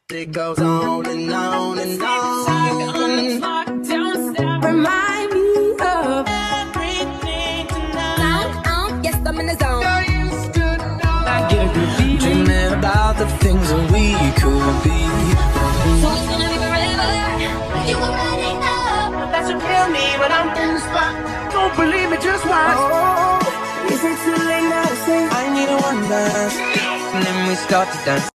It goes on and on and on. Remind me of everything tonight. Yes, I'm in the zone. I get a good feeling. Dreaming about the things that we could be. So it's gonna be forever. You already know. That's what kill me when I'm in the spot. Don't believe me, just watch. Oh, is it too late now to say I need a one dance? And then we start to dance.